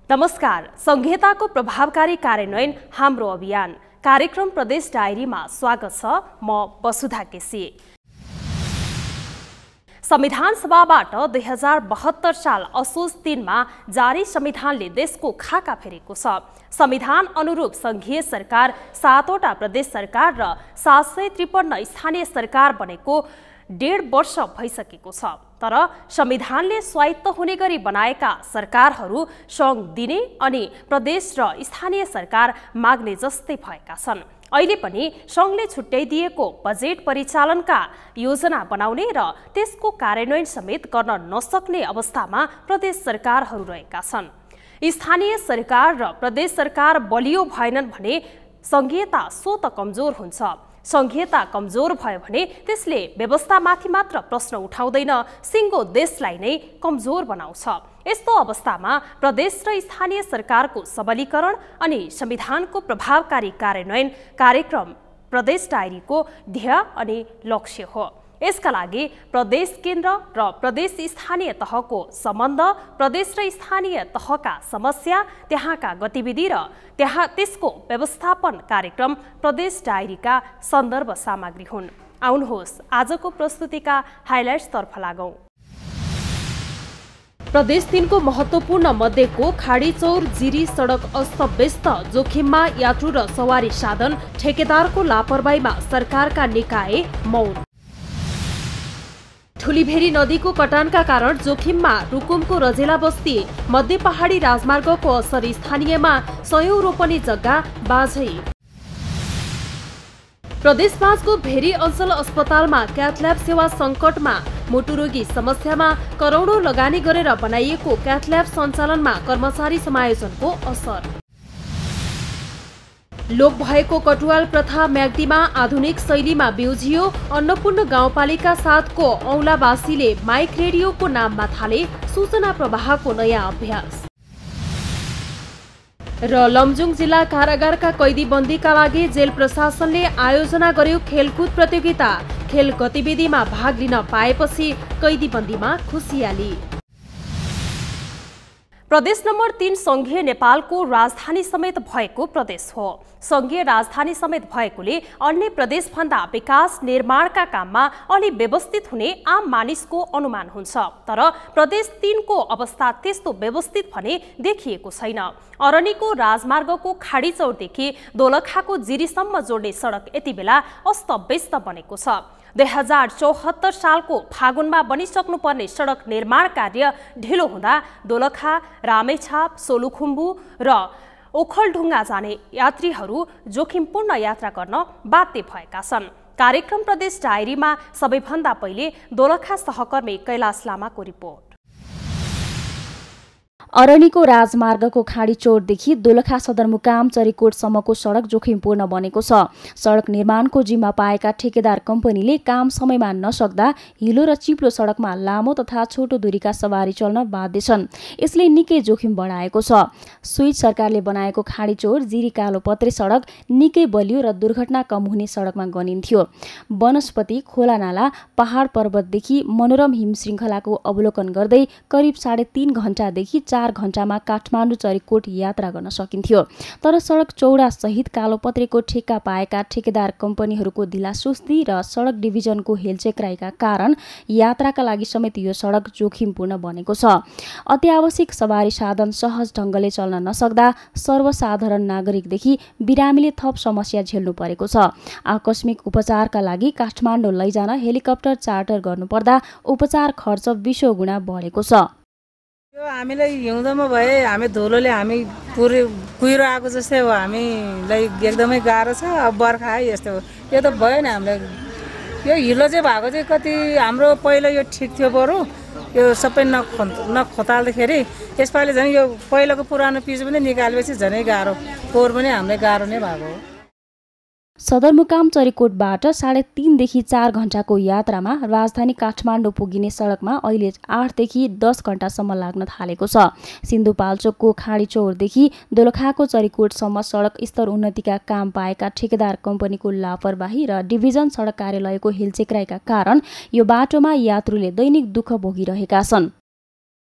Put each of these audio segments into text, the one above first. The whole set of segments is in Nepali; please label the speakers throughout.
Speaker 1: नमस्कार। संहिताको प्रभावकारी कार्यान्वयन हाम्रो अभियान कार्यक्रम प्रदेश डायरीमा स्वागत छ। म वसुधा केसी। संविधान सभाबाट 2072 साल असोज 3 मा जारी संविधानले देशको खाका फेरेको छ। संविधान अनुरूप संघीय सरकार 7 वटा प्रदेश सरकार र 753 स्थानीय सरकार बनेको 1.5 वर्ष भइसकेको छ। तर संविधानले स्वायत्त हुने गरी बनाएका सरकारहरू सङ्घ दिने अनि प्रदेश र स्थानीय सरकार माग्ने जस्तै भएका छन्। अहिले पनि सङ्घले छुट्याइदिएको बजेट परिचालनका योजना बनाउने र त्यसको कार्यान्वयन समेत गर्न नसक्ने अवस्थामा प्रदेश सरकारहरू रहेका छन्। स्थानीय सरकार र प्रदेश सरकार बलियो भएनन् भने संघीयता स्वतः कमजोर हुन्छ। संघीयता कमजोर भयो भने त्यसले व्यवस्थामाथि मात्र प्रश्न उठाउँदैन, सिङ्गो देशलाई नै कमजोर बनाउँछ। यस्तो अवस्थामा प्रदेश र स्थानीय सरकारको सबलीकरण अनि संविधानको प्रभावकारी कार्यान्वयन कार्यक्रम प्रदेश डायरीको ध्येय अनि लक्ष्य हो। यसका लागि प्रदेश केन्द्र र प्रदेश स्थानीय तहको सम्बन्ध, प्रदेश र स्थानीय तहका समस्या, त्यहाँका गतिविधि र त्यसको व्यवस्थापन कार्यक्रम प्रदेश डायरीका सन्दर्भ सामग्री हुन्। आउनुहोस् आजको प्रस्तुतिका हाइलाइट्सतर्फ लागौं। प्रदेश 3 को महत्वपूर्ण मध्येको खाडीचौर जिरी सडक अस्तव्यस्त, जोखिममा यात्रु र सवारी साधन, ठेकेदारको लापरवाहीमा सरकारका निकाय मौन। ठुलीभेरी नदीको कटानका कारण जोखिममा रुकुमको रजेला बस्ती, मध्य पहाडी राजमार्गको असर स्थानीयमा 100 रोपनी जग्गा बाझै। प्रदेश 5 को भेरी अञ्चल अस्पतालमा क्याथल्याब सेवा सङ्कटमा, मुटुरोगी समस्यामा करोडौं लगानी गरेर बनाइएको क्याथल्याब सञ्चालनमा कर्मचारी समायोजनको असर। लोप भएको कटुवाल प्रथा म्याग्दीमा आधुनिक शैलीमा बिउजियो, अन्नपूर्ण गाउँपालिका 7 को औंलावासीले माइक रेडियोको नाममा थाले सूचना प्रवाहको नयाँ अभ्यास। र लमजुङ जिल्ला कारागारका कैदीबन्दीका लागि जेल प्रशासनले आयोजना गर्यो खेलकुद प्रतियोगिता, खेल गतिविधिमा भाग लिन पाएपछि कैदीबन्दीमा खुसियाली। प्रदेश नम्बर 3 संघीय नेपालको राजधानी समेत भएको प्रदेश हो। संघीय राजधानी समेत भएकोले अन्य प्रदेशभन्दा विकास निर्माणका काममा अलि व्यवस्थित हुने आम मानिसको अनुमान हुन्छ। तर प्रदेश 3 को अवस्था त्यस्तो व्यवस्थित भने देखिएको छैन। अरनिको राजमार्गको खाडीचौरदेखि दोलखाको जिरीसम्म जोड्ने सडक यति बेला अस्तव्यस्त बनेको छ। 2074 सालको फागुनमा बनिसक्नुपर्ने सडक निर्माण कार्य ढिलो हुँदा दोलखा, रामेछाप, सोलुखुम्बु र ओखलढुङ्गा जाने यात्रीहरू जोखिमपूर्ण यात्रा गर्न बाध्य भएका छन्। कार्यक्रम प्रदेश डायरीमा सबैभन्दा पहिले दोलखा सहकर्मी कैलाश लामाको रिपोर्ट।
Speaker 2: अरनिको राजमार्गको खाडीचौरदेखि दोलखा सदरमुकाम चरीकोटसम्मको सडक जोखिमपूर्ण बनेको छ। सडक निर्माणको जिम्मा पाएका ठेकेदार कम्पनीले काम समयमा नसक्दा हिलो र चिप्लो सडकमा लामो तथा छोटो दूरीका सवारी चल्न बाध्य छन्। यसले निकै जोखिम बढाएको छ। स्वीच सरकारले बनाएको खाडीचौर जिरी कालोपत्रे सडक निकै बलियो र दुर्घटना कम हुने सडकमा गनिन्थ्यो। वनस्पति, खोलानाला, पहाड पर्वतदेखि मनोरम हिमश्रृङ्खलाको अवलोकन गर्दै करिब 3.5 घण्टादेखि 4 घण्टामा काठमाडौँ चरीकोट यात्रा गर्न सकिन्थ्यो। तर सडक चौडा सहित कालोपत्रेको ठेक्का पाएका ठेकेदार कम्पनीहरूको ढिलासुस्ती र सडक डिभिजनको हेलचेक्राइका कारण यात्राका लागि समेत यो सडक जोखिमपूर्ण बनेको छ। अत्यावश्यक सवारी साधन सहज ढङ्गले चल्न नसक्दा सर्वसाधारण नागरिकदेखि बिरामीले थप समस्या झेल्नु परेको छ। आकस्मिक उपचारका लागि काठमाडौँ लैजान हेलिकप्टर चार्टर गर्नुपर्दा उपचार खर्च 20 गुणा बढेको छ।
Speaker 3: यो हामीलाई हिउँदोमा भए हामी धुलोले हामी कुहिरो आएको जस्तै हो। हामीलाई एकदमै गाह्रो छ। अब बर्खा है यस्तो हो। यो त भएन हामीलाई। यो हिलो चाहिँ भएको चाहिँ कति हाम्रो पहिला यो ठिक थियो, बरु यो सबै नखोताल्दाखेरि यसपालि झन् यो पहिलाको पुरानो पिच पनि निकालेपछि झनै गाह्रो, फोहोर पनि हामीलाई गाह्रो नै भएको हो।
Speaker 2: सदरमुकाम चरीकोटबाट 3.5 देखि 4 घण्टाको यात्रामा राजधानी काठमाडौँ पुगिने सडकमा अहिले 8 देखि 10 घण्टासम्म लाग्न थालेको छ। सिन्धुपाल्चोकको खाडीचौरदेखि दोलखाको चरीकोटसम्म सडक स्तर उन्नतिका काम पाएका ठेकेदार कम्पनीको लापरवाही र डिभिजन सडक कार्यालयको हिलचेक्राइका कारण यो बाटोमा यात्रुले दैनिक दुःख भोगिरहेका छन्।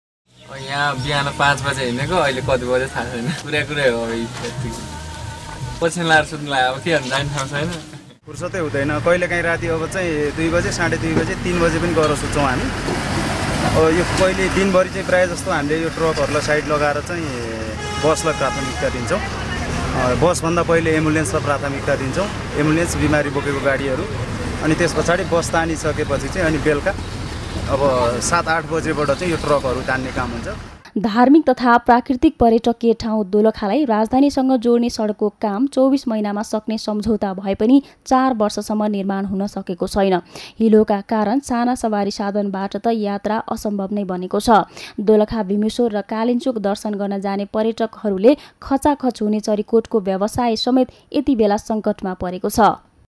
Speaker 4: यहाँ बिहान 5 बजे हिँडेको अहिले कति बजे थाहा छैन कुरै हो पछि लाएर सुत्नु लाग्यो अब के हुन्छ जाने ठाउँ छैन
Speaker 5: फुर्सदै हुँदैन कहिलेकाहीँ राति अब चाहिँ 2 बजे 2:30 बजे 3 बजे पनि गएर सुत्छौँ हामी अब यो पहिले दिनभरि चाहिँ प्रायः जस्तो हामीले यो ट्रकहरूलाई साइड लगाएर चाहिँ बसलाई प्राथमिकता दिन्छौँ बसभन्दा पहिले एम्बुलेन्सलाई प्राथमिकता दिन्छौँ एम्बुलेन्स बिमारी बोकेको गाडीहरू अनि त्यस पछाडि बस तानिसकेपछि चाहिँ अनि बेलुका अब 7-8 बजेबाट चाहिँ यो ट्रकहरू तान्ने काम हुन्छ
Speaker 2: धार्मिक तथा प्राकृतिक पर्यटकीय ठाउँ दोलखालाई राजधानीसँग जोड्ने सडकको काम 24 महिनामा सक्ने सम्झौता भए पनि 4 वर्षसम्म निर्माण हुन सकेको छैन। हिलोका कारण साना सवारी साधनबाट त यात्रा असम्भव नै बनेको छ। दोलखा भीमेश्वर र कालिन्चोक दर्शन गर्न जाने पर्यटकहरूले खचाखच हुने चरीकोटको व्यवसाय समेत यति बेला सङ्कटमा परेको छ।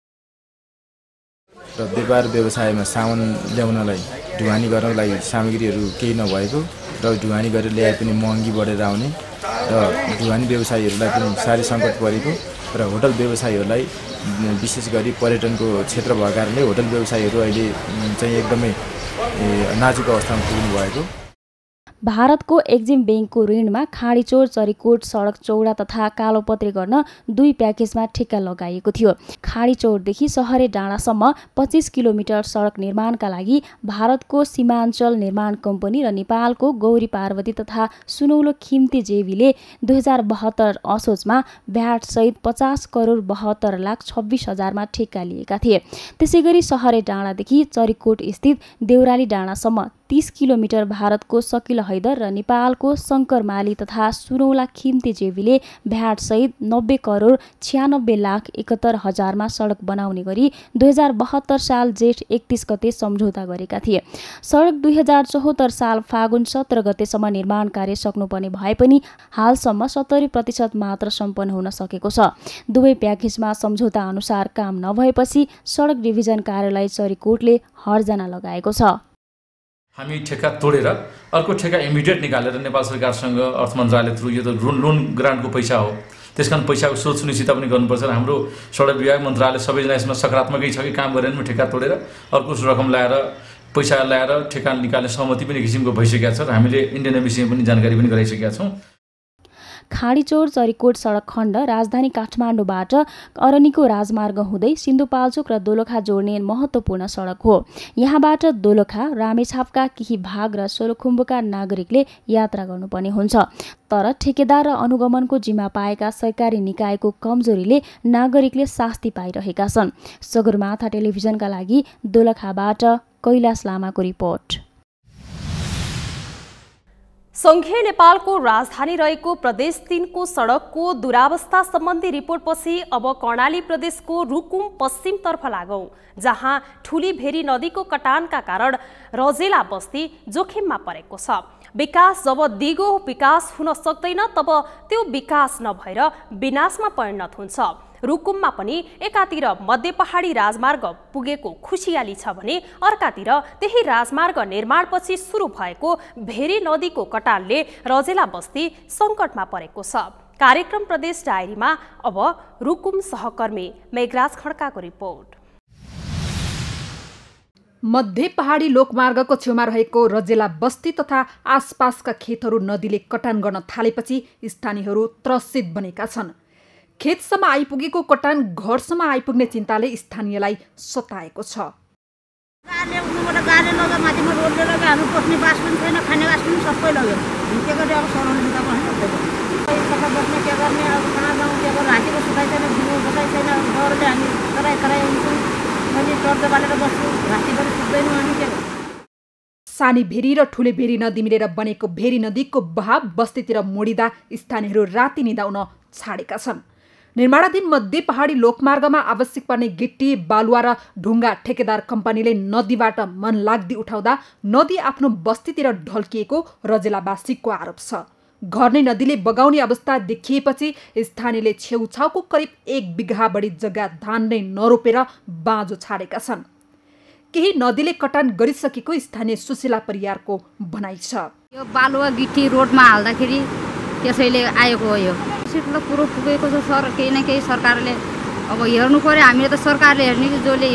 Speaker 6: व्यापार व्यवसायमा सामान ल्याउनलाई ढुवानी गर्नको लागि सामग्रीहरू केही नभएको र ढुवानी गरेर ल्याए पनि महँगी बढेर आउने र ढुवानी व्यवसायीहरूलाई पनि साह्रै सङ्कट परेको र होटल व्यवसायीहरूलाई विशेष गरी पर्यटनको क्षेत्र भएको कारणले होटल व्यवसायीहरू अहिले चाहिँ एकदमै नाजुक अवस्थामा पुग्नु भएको।
Speaker 2: भारतको एक्जिम ब्याङ्कको ऋणमा खाडीचोर चरीकोट सडक चौडा तथा कालोपत्रे गर्न 2 प्याकेजमा ठेक्का लगाइएको थियो। खाडीचौरदेखि सहरे डाँडासम्म 25 किलोमिटर सडक निर्माणका लागि भारतको सीमाञ्चल निर्माण कम्पनी र नेपालको गौरी पार्वती तथा सुनौलो खिम्ती जेवीले 2072 असोजमा भ्याट सहित 50 करोड 72 लाख 26 हजारमा ठेक्का लिएका थिए। त्यसैगरी सहरे डाँडादेखि चरीकोट स्थित देउराली डाँडासम्म 30 किलोमिटर भारतको सकिल हैदर र नेपालको शङ्कर माली तथा सुनौला खिम्ती जेवीले भ्याट सहित 90 करोड 96 लाख 71 हजारमा सडक बनाउने गरी 2072 साल जेठ 31 गते सम्झौता गरेका थिए। सडक 2074 साल फागुन 17 गतेसम्म निर्माण कार्य सक्नुपर्ने भए पनि हालसम्म 70% मात्र सम्पन्न हुन सकेको छ। दुवै प्याकेजमा सम्झौता अनुसार काम नभएपछि सडक डिभिजन कार्यालय चरीकोटले हर्जाना लगाएको छ।
Speaker 7: हामी ठेक्का तोडेर अर्को ठेक्का इमिडिएट निकालेर नेपाल सरकारसँग अर्थ मन्त्रालय थ्रु यो त लोन ग्रान्टको पैसा हो त्यसकारण पैसाको स्रोत सुनिश्चित पनि गर्नुपर्छ र हाम्रो सडक विभाग मन्त्रालय सबैजना यसमा सकारात्मकै छ कि काम गरेर पनि ठेक्का तोडेर अर्को रकम ल्याएर पैसा ल्याएर ठेक्का निकाल्ने सहमति पनि किसिमको भइसकेको छ र हामीले इन्डियन एम्बेसीमा पनि जानकारी पनि गराइसकेका छौँ।
Speaker 2: खाडीचौर चरीकोट सडक खण्ड राजधानी काठमाडौँबाट अरनिको राजमार्ग हुँदै सिन्धुपाल्चोक र दोलखा जोड्ने महत्त्वपूर्ण सडक हो। यहाँबाट दोलखा रामेछापका केही भाग र सोलुखुम्बुका नागरिकले यात्रा गर्नुपर्ने हुन्छ। तर ठेकेदार र अनुगमनको जिम्मा पाएका सरकारी निकायको कमजोरीले नागरिकले शास्ति पाइरहेका छन्। सगरमाथा टेलिभिजनका लागि दोलखाबाट कैलाश लामाको रिपोर्ट।
Speaker 1: संघीय नेपालको राजधानी रहेको प्रदेश 3 को सडकको दुरावस्था सम्बन्धी रिपोर्टपछि अब कर्णाली प्रदेशको रुकुम पश्चिमतर्फ लागौं, जहाँ ठूली भेरी नदीको कटानका कारण रजेला बस्ती जोखिममा परेको छ। विकास जब दिगो विकास हुन सक्दैन तब त्यो विकास नभएर विनाशमा परिणत हुन्छ। रुकुममा पनि एकातिर मध्य पहाडी राजमार्ग पुगेको खुसियाली छ भने अर्कातिर त्यही राजमार्ग निर्माणपछि सुरु भएको भेरी नदीको कटानले रजेला बस्ती सङ्कटमा परेको छ। कार्यक्रम प्रदेश डायरीमा अब रुकुम सहकर्मी मेघराज खड्काको रिपोर्ट।
Speaker 8: मध्य पहाडी लोकमार्गको छेउमा रहेको रजेला बस्ती तथा आसपासका खेतहरू नदीले कटान गर्न थालेपछि स्थानीयहरू त्रसित बनेका छन्। खेतसम्म आइपुगेको कटान घरसम्म आइपुग्ने चिन्ताले स्थानीयलाई सताएको छ। सानी भेरी र ठुले भेरी नदी मिलेर बनेको भेरी नदीको बहाव बस्तीतिर मोडिँदा स्थानीयहरू राति निदाउन छाडेका छन्। निर्माणाधीन मध्य पहाडी लोकमार्गमा आवश्यक पर्ने गिट्टी बालुवा र ढुङ्गा ठेकेदार कम्पनीले नदीबाट मन लाग्दी उठाउँदा नदी आफ्नो बस्तीतिर ढल्किएको रजेलावासीको आरोप छ। घर नै नदीले बगाउने अवस्था देखिएपछि स्थानीयले छेउछाउको करिब 1 बिघा बढी जग्गा धान नै नरोपेर बाँझो छाडेका छन्। केही नदीले कटान गरिसकेको स्थानीय सुशीला परियारको भनाइ छ।
Speaker 9: यो बालुवा गिट्टी रोडमा हाल्दाखेरि त्यसैले आएको हो। यो सिटलो पुरो पुगेको छ सर। केही न केही सरकारले अब हेर्नु पर्यो। हामीले त सरकारले हेर्ने कि जसले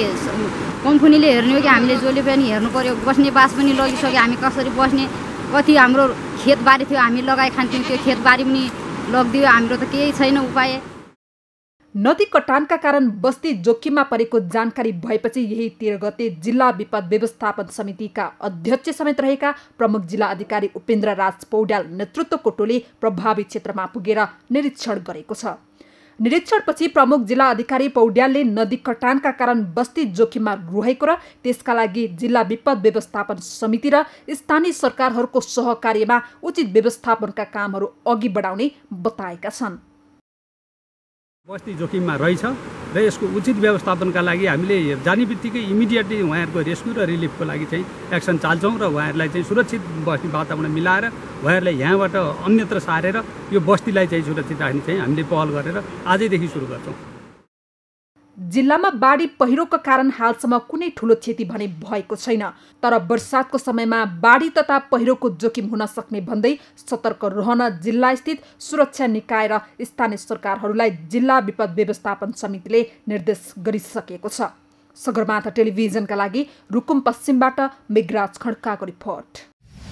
Speaker 9: कम्पनीले हेर्ने हो कि हामीले जसले पनि हेर्नु पर्यो। बस्ने बास पनि लगिसक्यो। हामी कसरी बस्ने, कति हाम्रो खेतबारी थियो हामी लगाइ खान्थ्यौँ, त्यो खेतबारी पनि लगिदियो, हाम्रो त केही छैन उपाय।
Speaker 8: नदी कटानका कारण बस्ती जोखिममा परेको जानकारी भएपछि यही 13 गते जिल्ला विपद व्यवस्थापन समितिका अध्यक्ष समेत रहेका प्रमुख जिल्ला अधिकारी उपेन्द्र राज पौड्याल नेतृत्वको टोली प्रभावित क्षेत्रमा पुगेर निरीक्षण गरेको छ। निरीक्षणपछि प्रमुख जिल्ला अधिकारी पौड्यालले नदी कटानका कारण बस्ती जोखिममा रहेको र त्यसका लागि जिल्ला विपद व्यवस्थापन समिति र स्थानीय सरकारहरूको सहकार्यमा उचित व्यवस्थापनका कामहरू अघि बढाउने बताएका छन्।
Speaker 10: बस्ती जोखिममा रहेछ र यसको उचित व्यवस्थापनका लागि हामीले जाने बित्तिकै इमिडिएटली उहाँहरूको रेस्क्यु र रिलिफको लागि चाहिँ एक्सन चाल्छौँ र उहाँहरूलाई चाहिँ सुरक्षित बस्ती वातावरण मिलाएर उहाँहरूलाई यहाँबाट अन्यत्र सारेर यो बस्तीलाई चाहिँ सुरक्षित राख्ने चाहिँ हामीले पहल गरेर आजैदेखि सुरु गर्छौँ।
Speaker 8: जिल्लामा बाढी पहिरोको कारण हालसम्म कुनै ठूलो क्षति भने भएको छैन, तर बर्सातको समयमा बाढी तथा पहिरोको जोखिम हुन सक्ने भन्दै सतर्क रहन जिल्लास्थित सुरक्षा निकाय र स्थानीय सरकारहरूलाई जिल्ला विपद व्यवस्थापन समितिले निर्देश गरिसकेको छ। सगरमाथा टेलिभिजनका लागि रुकुम पश्चिमबाट मेघराज खड्काको रिपोर्ट।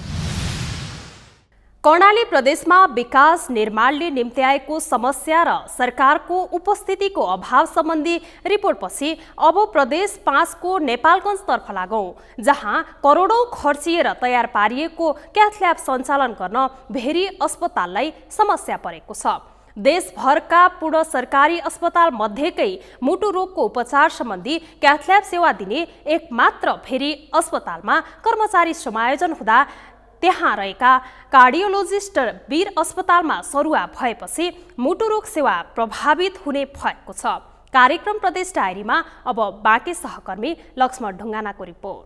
Speaker 1: कर्णाली प्रदेशमा विकास निर्माणले निम्ति आएको समस्या र सरकारको उपस्थितिको अभाव सम्बन्धी रिपोर्टपछि अब प्रदेश 5 को नेपालगञ्जतर्फ लागौं, जहाँ करोडौं खर्चिएर तयार पारिएको क्याथ ल्याब सञ्चालन गर्न भेरी अस्पताललाई समस्या परेको छ। देशभरका पूर्ण सरकारी अस्पताल मध्येकै मुटु रोगको उपचार सम्बन्धी क्याथ ल्याब सेवा दिने एकमात्र भेरी अस्पतालमा कर्मचारी समायोजन हुँदा त्यहाँ रहेका कार्डियोलोजिस्ट वीर अस्पतालमा सरुवा भएपछि मुटु रोग सेवा प्रभावित हुने भएको छ। कार्यक्रम प्रदेश डायरीमा अब बाँकी सहकर्मी लक्ष्मण ढुङ्गानाको रिपोर्ट।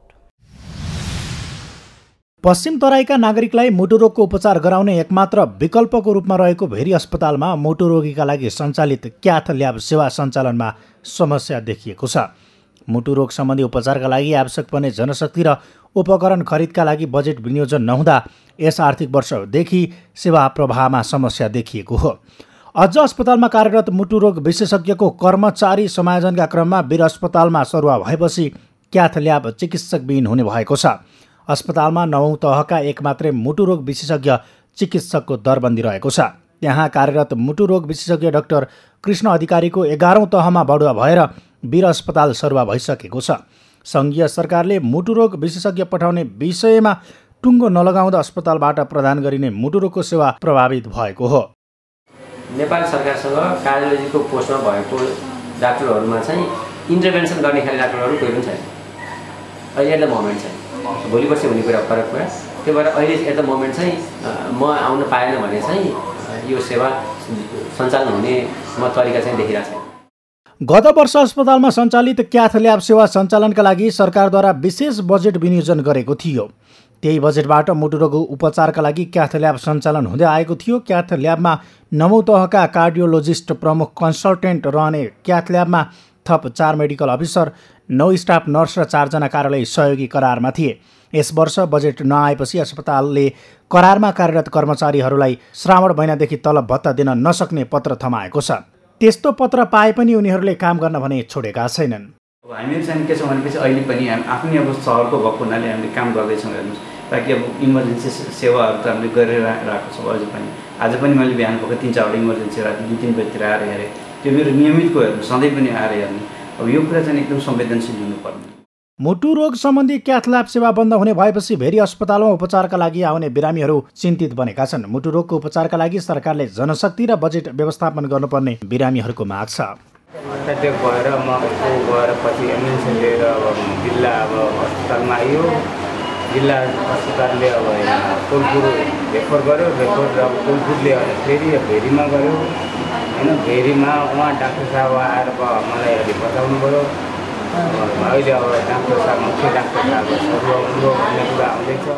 Speaker 11: पश्चिम तराईका नागरिकलाई मुटु रोगको उपचार गराउने एकमात्र विकल्पको रूपमा रहेको भेरी अस्पतालमा मुटु रोगीका लागि सञ्चालित क्याथ ल्याब सेवा सञ्चालनमा समस्या देखिएको छ। मुटु रोग सम्बन्धी उपचारका लागि आवश्यक पर्ने जनशक्ति र उपकरण खरिदका लागि बजेट विनियोजन नहुँदा यस आर्थिक वर्षदेखि सेवा प्रवाहमा समस्या देखिएको हो। अझ अस्पतालमा कार्यरत मुटु रोग विशेषज्ञको कर्मचारी समायोजनका क्रममा वीर अस्पतालमा सरुवा भएपछि क्याथ ल्याब चिकित्सकविहीन हुने भएको छ। अस्पतालमा 9औं तहका एकमात्रै मुटु रोग विशेषज्ञ चिकित्सकको दरबन्दी रहेको छ। त्यहाँ कार्यरत मुटु रोग विशेषज्ञ डाक्टर कृष्ण अधिकारीको 11औं तहमा बढुवा भएर वीर अस्पताल सरुवा भइसकेको छ। सङ्घीय सरकारले मुटु रोग विशेषज्ञ पठाउने विषयमा टुङ्गो नलगाउँदा अस्पतालबाट प्रदान गरिने मुटु रोगको सेवा प्रभावित भएको हो।
Speaker 12: नेपाल सरकारसँग कार्डियोलोजीको पोस्टमा भएको डाक्टरहरूमा चाहिँ इन्टरभेन्सन गर्ने खाले डाक्टरहरू कोही पनि छैन अहिले एट द मोमेन्ट चाहिँ। भोलि पर्सि हुने कुरा फरक कुरा। त्यही भएर अहिले एट द मोमेन्ट चाहिँ म आउन पाएन भने चाहिँ यो सेवा सञ्चालन हुने म तरिका चाहिँ देखिरहेको छैन।
Speaker 11: गत वर्ष अस्पतालमा सञ्चालित क्याथ ल्याब सेवा सञ्चालनका लागि सरकारद्वारा विशेष बजेट विनियोजन गरेको थियो। त्यही बजेटबाट मुटु रोग उपचारका लागि क्याथ ल्याब सञ्चालन हुँदै आएको थियो। क्याथ ल्याबमा 9औं तहका कार्डियोलोजिस्ट प्रमुख कन्सल्टेन्ट रहने क्याथ ल्याबमा थप 4 मेडिकल अफिसर, 9 स्टाफ नर्स र 4 जना कार्यालय सहयोगी करारमा थिए। यस वर्ष बजेट नआएपछि अस्पतालले करारमा कार्यरत कर्मचारीहरूलाई श्रावण महिनादेखि तलब भत्ता दिन नसक्ने पत्र थमाएको छ। त्यस्तो पत्र पाए पनि उनीहरूले काम गर्न भने छोडेका छैनन्।
Speaker 13: अब हामीहरू चाहिँ के छ भनेपछि अहिले पनि हामी आफ्नै अब सहरको भएको हुनाले हामीले काम गर्दैछौँ हेर्नुहोस्, ताकि अब इमर्जेन्सी सेवाहरू त हामीले गरिरहेको छौँ। अझै पनि आज पनि मैले बिहान भएको 3-4 इमर्जेन्सी राति 2-3 बजीतिर आएर हेरेँ। त्यो मेरो नियमितको हेर्नु, सधैँ पनि आएर हेर्नु। अब यो कुरा चाहिँ एकदम संवेदनशील हुनुपर्ने।
Speaker 11: मुटु रोग सम्बन्धी क्याथ ल्याब सेवा बन्द हुने भएपछि भेरी अस्पतालमा उपचारका लागि आउने बिरामीहरू चिन्तित बनेका छन्। मुटु रोगको उपचारका लागि सरकारले जनशक्ति र बजेट व्यवस्थापन गर्नुपर्ने बिरामीहरूको माग छ।
Speaker 14: त्यो भएर म गएर पछि एम्बुलेन्स लिएर अब जिल्ला अस्पतालमा आयो। जिल्ला अस्पतालले अब कोलपुर रेफर गर्यो। रेफर अब कोलपुरले फेरि भेरीमा गयो होइन। भेरीमा उहाँ डाक्टर साहब आएर मलाई अलि बताउनु पऱ्यो। अहिले अब डाक्टर साहब मुख्य डाक्टर साहब भन्ने कुरा आउँदैछ।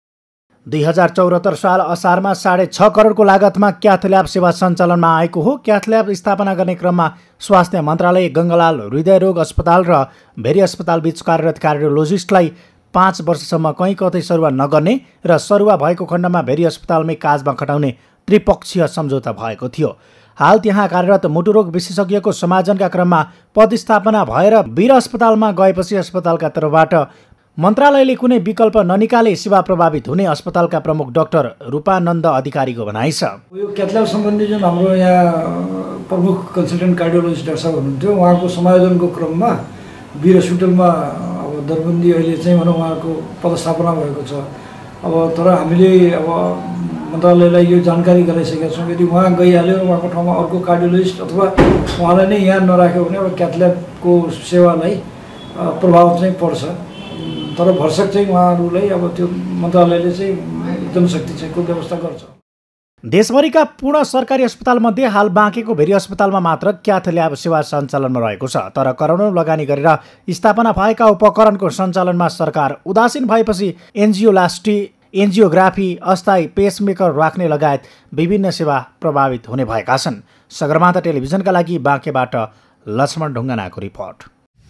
Speaker 11: 2074 साल असारमा 6.5 करोडको लागतमा क्याथ ल्याब सेवा सञ्चालनमा आएको हो। क्याथ ल्याब स्थापना गर्ने क्रममा स्वास्थ्य मन्त्रालय, गङ्गालाल हृदयरोग अस्पताल र भेरी अस्पताल बीच कार्यरत कार्डियोलोजिस्टलाई 5 वर्षसम्म कहीँ कतै सरुवा नगर्ने र सरुवा भएको खण्डमा भेरी अस्पतालमै काजमा खटाउने त्रिपक्षीय सम्झौता भएको थियो। हाल त्यहाँ कार्यरत मुटु रोग विशेषज्ञको समायोजनका क्रममा पदस्थापना भएर वीर अस्पतालमा गएपछि अस्पतालका तर्फबाट मन्त्रालयले कुनै विकल्प ननिकाले सेवा प्रभावित हुने अस्पतालका प्रमुख डाक्टर रूपानन्द अधिकारीको भनाइ छ।
Speaker 15: यो क्याथल्याब सम्बन्धी जुन हाम्रो यहाँ प्रमुख कन्सल्टेन्ट कार्डियोलोजिस्ट डाक्टर साहब हुनुहुन्थ्यो, उहाँको समायोजनको क्रममा वीर हस्पिटलमा अब दरबन्दी अहिले चाहिँ भनौँ उहाँको पदस्थापना भएको छ। अब तर हामीले अब मन्त्रालयलाई यो जानकारी गराइसकेका छौँ, यदि उहाँ गइहाल्यो उहाँको ठाउँमा अर्को कार्डियोलोजिस्ट अथवा उहाँलाई नै यहाँ नराख्यो भने अब क्याथल्याबको सेवालाई प्रभाव चाहिँ पर्छ। तर भरसक चाहिँ उहाँहरूलाई अब त्यो मन्त्रालयले चाहिँ जनशक्ति चाहिँको व्यवस्था गर्छ।
Speaker 11: देशभरिका पूर्ण सरकारी अस्पतालमध्ये हाल बाँकेको भेरी अस्पतालमा मात्र क्याथ ल्याब सेवा सञ्चालनमा रहेको छ। तर करोडौँ लगानी गरेर स्थापना भएका उपकरणको सञ्चालनमा सरकार उदासीन भएपछि एन्जियोलास्टी, एन्जियोग्राफी, अस्थायी पेसमेकर राख्ने लगायत विभिन्न सेवा प्रभावित हुने भएका छन्। सगरमाथा टेलिभिजनका लागि बाँकेबाट लक्ष्मण ढुङ्गानाको रिपोर्ट।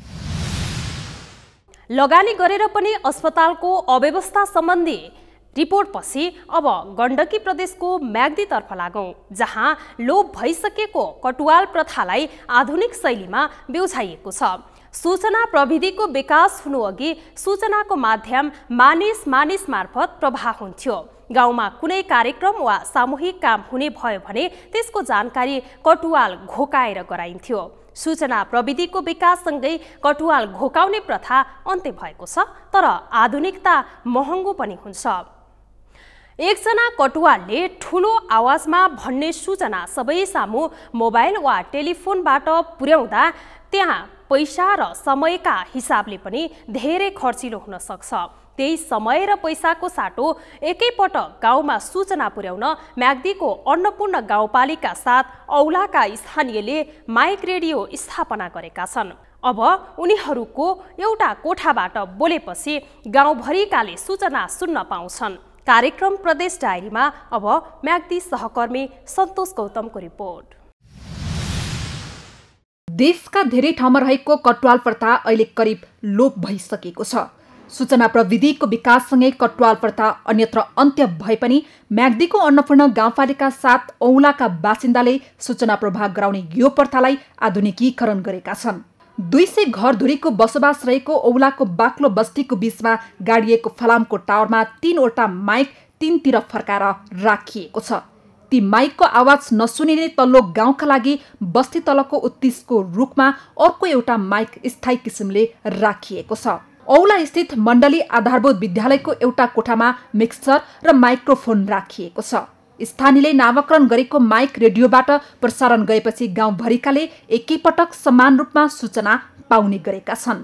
Speaker 1: लगानी गरेर पनि अस्पतालको अव्यवस्था सम्बन्धी रिपोर्टपछि अब गण्डकी प्रदेशको म्याग्दीतर्फ लागौं, जहाँ लोप भइसकेको कटुवाल प्रथालाई आधुनिक शैलीमा बेउछाइएको छ। सूचना प्रविधिको विकास हुनुअघि सूचनाको माध्यम मानिस मार्फत प्रवाह हुन्थ्यो। गाउँमा कुनै कार्यक्रम वा सामूहिक काम हुने भयो भने त्यसको जानकारी कटुवाल घोकाएर गराइन्थ्यो। सूचना प्रविधिको विकाससँगै कटुवाल घोकाउने प्रथा अन्त्य भएको छ। तर आधुनिकता महँगो पनि हुन्छ। एकजना कटुवालले ठुलो आवाजमा भन्ने सूचना सबै सामु मोबाइल वा टेलिफोनबाट पुर्याउँदा त्यहाँ पैसा र समयका हिसाबले पनि धेरै खर्चिलो हुन सक्छ। त्यही समय र पैसाको साटो एकैपटक गाउँमा सूचना पुर्याउन म्याग्दीको अन्नपूर्ण गाउँपालिका साथ औलाका स्थानीयले माइक रेडियो स्थापना गरेका छन्। अब उनीहरूको एउटा कोठाबाट बोलेपछि गाउँभरिकाले सूचना सुन्न पाउँछन्। कार्यक्रम प्रदेश डायरीमा अब म्याग्दी सहकर्मी सन्तोष गौतमको रिपोर्ट।
Speaker 8: देशका धेरै ठाउँमा रहेको कटुवाल प्रथा अहिले करिब लोप भइसकेको छ। सूचना प्रविधिको विकाससँगै कटुवाल प्रथा अन्यत्र अन्त्य भए पनि म्याग्दीको अन्नपूर्ण गाउँपालिका साथ औलाका बासिन्दाले सूचना प्रवाह गराउने यो प्रथालाई आधुनिकीकरण गरेका छन्। 200 घरधुरीको बसोबास रहेको औलाको बाक्लो बस्तीको बीचमा गाडिएको फलामको टावरमा 3वटा माइक 3तिर फर्काएर राखिएको छ। ती माइकको आवाज नसुनिने तल्लो गाउँका लागि बस्ती तलको उत्तिसको रुखमा अर्को एउटा माइक स्थायी किसिमले राखिएको छ। औला स्थित मण्डली आधारभूत विद्यालयको एउटा कोठामा मिक्सर र माइक्रोफोन राखिएको छ। स्थानीयले नामाकरण गरेको माइक रेडियोबाट प्रसारण गएपछि गाउँभरिकाले एकैपटक समान रूपमा सूचना पाउने गरेका छन्।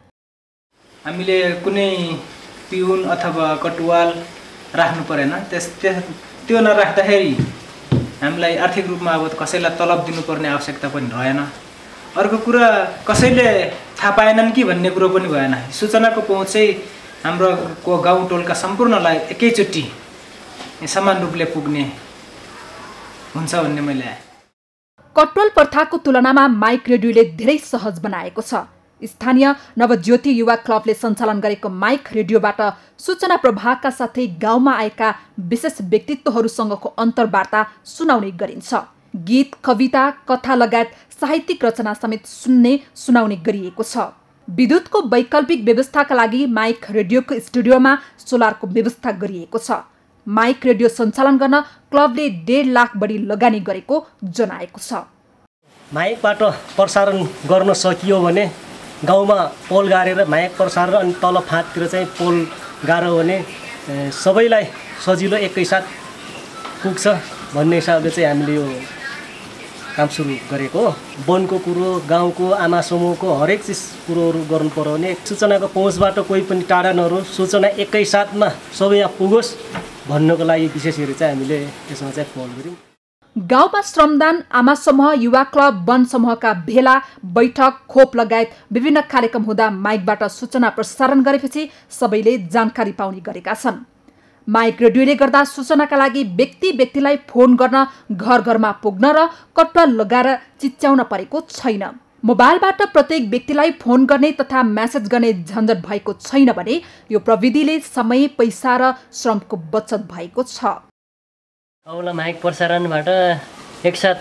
Speaker 16: हामीले कुनै पिउन अथवा कटुवाल राख्नु परेन। त्यो नराख्दाखेरि हामीलाई आर्थिक रूपमा अब कसैलाई तलब दिनुपर्ने आवश्यकता पनि रहेन। अर्को कुरा कसैले थाहा पाएनन् कि भन्ने कुरो पनि भएन। सूचनाको पहुँच चाहिँ हाम्रो गाउँ टोलका सम्पूर्णलाई एकैचोटि समान रूपले पुग्ने हुन्छ भन्ने मैले
Speaker 8: कटुवाल प्रथाको तुलनामा माइक रेडियोले धेरै सहज बनाएको छ। स्थानीय नवज्योति युवा क्लबले सञ्चालन गरेको माइक रेडियोबाट सूचना प्रवाहका साथै गाउँमा आएका विशेष व्यक्तित्वहरूसँगको अन्तर्वार्ता सुनाउने गरिन्छ। गीत, कविता, कथा लगायत साहित्यिक रचना समेत सुनाउने गरिएको छ। विद्युतको वैकल्पिक व्यवस्थाका लागि माइक रेडियोको स्टुडियोमा सोलरको व्यवस्था गरिएको छ। माइक रेडियो सञ्चालन गर्न क्लबले 1.5 लाख बढी लगानी गरेको जनाएको छ।
Speaker 17: माइकबाट प्रसारण गर्न सकियो भने गाउँमा पोल गाडेर माइक प्रसारण अनि तल फाँटतिर चाहिँ पोल गाड्यो भने सबैलाई सजिलो एकैसाथ पुग्छ भन्ने हिसाबले चाहिँ हामीले यो काम सुरु गरेको हो। वनको कुरो, गाउँको आमा समूहको हरेक चिज कुरोहरू गर्नु पर्यो भने सूचनाको पहुँचबाट कोही पनि टाढा नरहोस्, सूचना एकैसाथमा सबै यहाँ पुगोस् भन्नको लागि विशेष गरी चाहिँ हामीले यसमा चाहिँ पहल गऱ्यौँ।
Speaker 8: गाउँमा श्रमदान, आमा समूह, युवा क्लब, वन समूहका भेला, बैठक, खोप लगायत विभिन्न कार्यक्रम हुँदा माइकबाट सूचना प्रसारण गरेपछि सबैले जानकारी पाउने गरेका छन्। माइक रेडियोले गर्दा सूचनाका लागि व्यक्तिलाई फोन गर्न, घर घरमा पुग्न र कटुवाल लगाएर चिच्याउन परेको छैन। मोबाइलबाट प्रत्येक व्यक्तिलाई फोन गर्ने तथा मेसेज गर्ने झन्झट भएको छैन भने यो प्रविधिले समय, पैसा र श्रमको बचत भएको छ।
Speaker 17: औला माइक प्रसारणबाट एकसाथ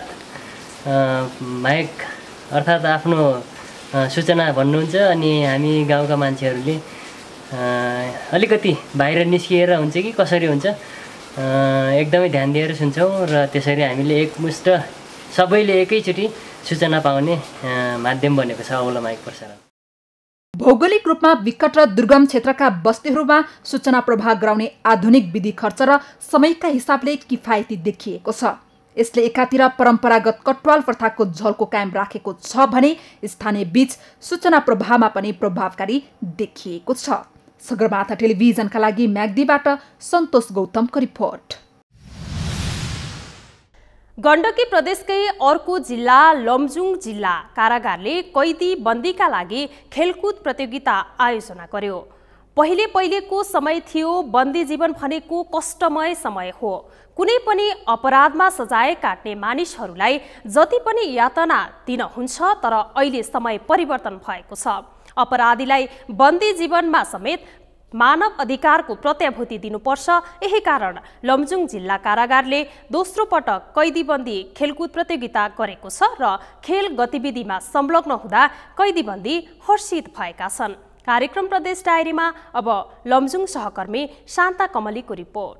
Speaker 17: माइक अर्थात् आफ्नो सूचना भन्नुहुन्छ अनि हामी गाउँका मान्छेहरूले अलिकति बाहिर निस्किएर हुन्छ कि कसरी हुन्छ एकदमै ध्यान दिएर सुन्छौँ र त्यसरी हामीले एकमुष्ट सबैले एकैचोटि सूचना पाउने माध्यम बनेको छ औलो माइक प्रसारण।
Speaker 8: भौगोलिक रूपमा विकट र दुर्गम क्षेत्रका बस्तीहरूमा सूचना प्रवाह गराउने आधुनिक विधि खर्च र समयका हिसाबले किफायती देखिएको छ। यसले एकातिर परम्परागत कटवाल प्रथाको झल्को कायम राखेको छ भने स्थानीय बीच सूचना प्रवाहमा पनि प्रभावकारी देखिएको छ। सगरमाथा टेलिभिजनका लागि म्याग्दीबाट सन्तोष गौतमको रिपोर्ट।
Speaker 1: गण्डकी प्रदेशकै अर्को जिल्ला लमजुङ जिल्ला कारागारले कैदी बन्दीका लागि खेलकुद प्रतियोगिता आयोजना गर्यो। पहिलेको समय थियो बन्दी जीवन भनेको कष्टमय समय हो। कुनै पनि अपराधमा सजाय काट्ने मानिसहरूलाई जति पनि यातना दिन हुन्छ, तर अहिले समय परिवर्तन भएको छ। अपराधीलाई बन्दी जीवनमा समेत मानव अधिकारको प्रत्याभूति दिनुपर्छ। यही कारण लमजुङ जिल्ला कारागारले दोस्रो पटक कैदीबन्दी खेलकुद प्रतियोगिता गरेको छ र खेल गतिविधिमा संलग्न हुँदा कैदीबन्दी हर्षित भएका छन्। कार्यक्रम प्रदेश डायरीमा अब लमजुङ सहकर्मी शान्ता कमलीको रिपोर्ट।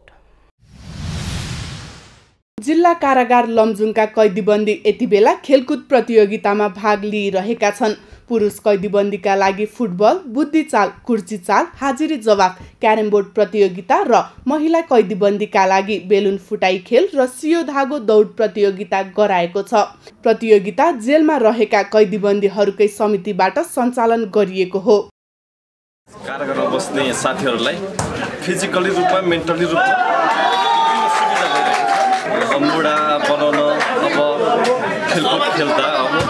Speaker 18: जिल्ला कारागार लमजुङका कैदीबन्दी यति बेला खेलकुद प्रतियोगितामा भाग लिइरहेका छन्। पुरुष कैदीबन्दीका लागि फुटबल, बुद्धिचाल, कुर्ची चाल, हाजिरी जवाफ, क्यारम बोर्ड प्रतियोगिता र महिला कैदीबन्दीका लागि बेलुन फुटाई खेल र सियो धागो दौड प्रतियोगिता गराएको छ। प्रतियोगिता जेलमा रहेका कैदीबन्दीहरूकै समितिबाट सञ्चालन गरिएको हो।
Speaker 19: कारागारमा बस्ने साथीहरूलाई फिजिकली रूपमा मेन्टली रूपमा सुविधा भइरहेको छ। मुडा बनाउन अब खेलकुद खेल्दा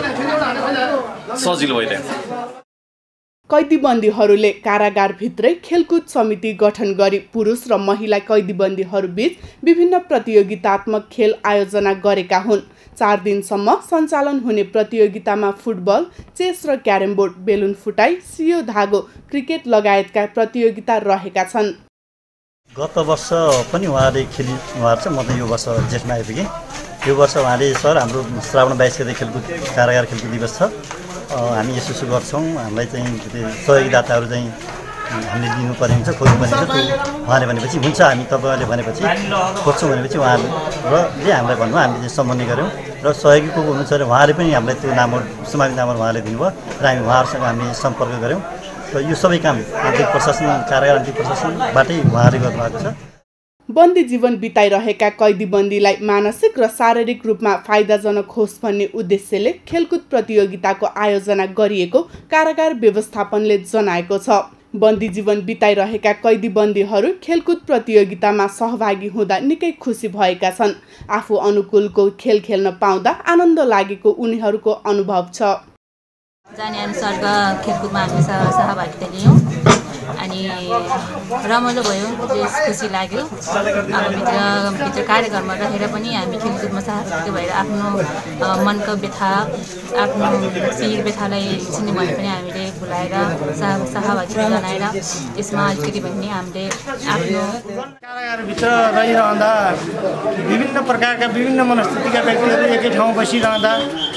Speaker 19: सजिलो भइरहेको छ।
Speaker 18: कैदीबन्दीहरूले कारागारभित्रै खेलकुद समिति गठन गरी पुरुष र महिला कैदीबन्दीहरूबीच विभिन्न प्रतियोगितात्मक खेल आयोजना गरेका हुन्। 4 दिनसम्म सञ्चालन हुने प्रतियोगितामा फुटबल, चेस र क्यारम बोर्ड, बेलुन फुटाई, सियो धागो, क्रिकेट लगायतका प्रतियोगिता रहेका छन्।
Speaker 20: गत वर्ष पनि उहाँले उहाँहरू चाहिँ म त यो वर्ष जेठमा आइपुगेँ। यो वर्ष उहाँले सर हाम्रो श्रावण 22 गते खेलकुद कारागार खेलकुद दिवस छ, हामी यसो गर्छौँ, हामीलाई चाहिँ सहयोगदाताहरू चाहिँ हामीले दिनुपर्ने हुन्छ, खोज्नुपर्ने हुन्छ। उहाँले भनेपछि हुन्छ, हामी तपाईँहरूले भनेपछि खोज्छौँ भनेपछि उहाँले हामीलाई भन्नुभयो, हामीले चाहिँ सम्बन्धी गऱ्यौँ र सहयोगी को हुनुहुन्छ अरे उहाँले पनि हामीलाई त्यो नम्बर समाजिक नम्बर उहाँले दिनुभयो र हामी उहाँहरूसँग हामी सम्पर्क गऱ्यौँ र यो सबै काम आन्तरिक प्रशासन कारागार आन्तरिक प्रशासनबाटै उहाँले गर्नुभएको छ।
Speaker 18: बन्दी जीवन बिताइरहेका कैदीबन्दीलाई मानसिक र शारीरिक रूपमा फाइदाजनक होस् भन्ने उद्देश्यले खेलकुद प्रतियोगिताको आयोजना गरिएको कारागार व्यवस्थापनले जनाएको छ। बन्दी जीवन बिताइरहेका कैदीबन्दीहरू खेलकुद प्रतियोगितामा सहभागी हुँदा निकै खुसी भएका छन्। आफू अनुकूलको खेल खेल्न पाउँदा आनन्द लागेको उनीहरूको अनुभव छ।
Speaker 21: जाने अनुसारका खेलकुदमा हामी सहभागिता लियौँ अनि रमाइलो भयो, खुसी लाग्यो। अब भित्र कार्यक्रममा रहेर पनि हामी खेलकुदमा सहभागी भएर आफ्नो मनको व्यथा, आफ्नो शिर व्यथालाई चिन्ने भने पनि हामीले बोलाएर सहभागिता जनाएर यसमा अलिकति भए पनि हामीले आफ्नो
Speaker 22: कारागारभित्र रहिरहँदा विभिन्न प्रकारका विभिन्न मनस्थितिका व्यक्तिहरू एकै ठाउँ बसिरहँदा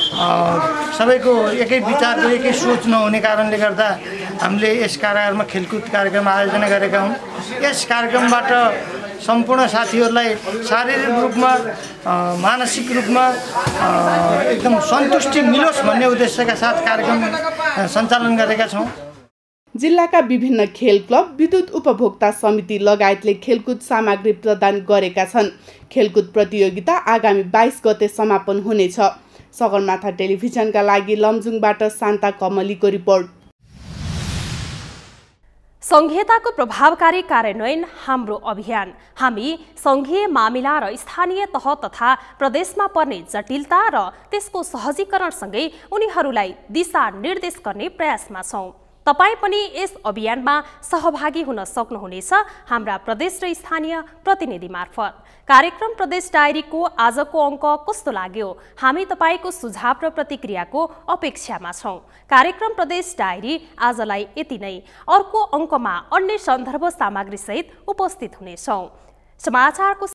Speaker 22: सबैको एकै विचारको एकै सोच नहुने कारणले गर्दा हामीले यस कारागारमा खेलकुद कार्यक्रम आयोजना गरेका हौँ। यस कार्यक्रमबाट सम्पूर्ण साथीहरूलाई शारीरिक रूपमा मानसिक रूपमा एकदम सन्तुष्टि मिलोस् भन्ने उद्देश्यका साथ कार्यक्रम सञ्चालन गरेका छौँ।
Speaker 18: जिल्लाका विभिन्न खेल क्लब, विद्युत उपभोक्ता समिति लगायतले खेलकुद सामग्री प्रदान गरेका छन्। खेलकुद प्रतियोगिता आगामी 22 गते समापन हुनेछ। सगरमाथा टेलिभिजनका लागि लमजुङबाट शान्ता कमलीको रिपोर्ट।
Speaker 1: संघीयताको प्रभावकारी कार्यान्वयन हाम्रो अभियान। हामी संघीय मामिला र स्थानीय तह तथा प्रदेशमा पर्ने जटिलता र त्यसको सहजीकरणसँगै उनीहरूलाई दिशा निर्देश गर्ने प्रयासमा छौं। तपाई पनि यस अभियानमा सहभागी हुन सक्नुहुनेछ हाम्रा प्रदेश र स्थानीय प्रतिनिधि मार्फत। कार्यक्रम प्रदेश डायरीको आजको अङ्क कस्तो लाग्यो? हामी तपाईको सुझाव र प्रतिक्रियाको अपेक्षामा छौं। कार्यक्रम प्रदेश डायरी आजलाई यति नै। अर्को अङ्कमा अन्य सन्दर्भ सामग्री सहित उपस्थित हुनेछौं। समाचारको